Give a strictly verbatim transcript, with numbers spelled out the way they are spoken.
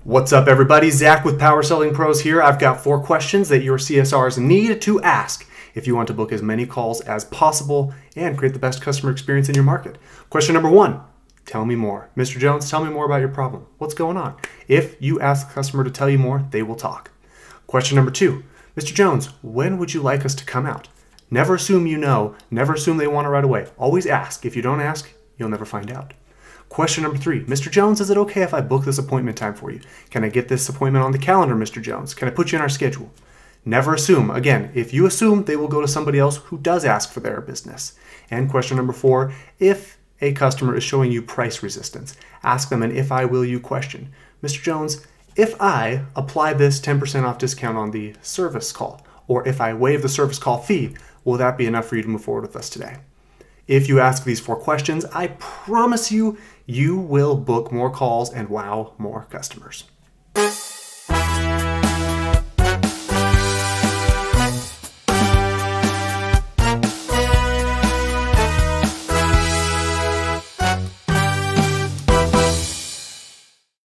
What's up, everybody? Zach with Power Selling Pros here. I've got four questions that your C S Rs need to ask if you want to book as many calls as possible and create the best customer experience in your market. Question number one, tell me more. Mister Jones, tell me more about your problem. What's going on? If you ask the customer to tell you more, they will talk. Question number two, Mister Jones, when would you like us to come out? Never assume you know. Never assume they want it right away. Always ask. If you don't ask, you'll never find out. Question number three, Mister Jones, is it okay if I book this appointment time for you? Can I get this appointment on the calendar, Mister Jones? Can I put you in our schedule? Never assume. Again, if you assume, they will go to somebody else who does ask for their business. And question number four, if a customer is showing you price resistance, ask them an if I will you question. Mister Jones, if I apply this ten percent off discount on the service call, or if I waive the service call fee, will that be enough for you to move forward with us today? If you ask these four questions, I promise you, you will book more calls and wow more customers.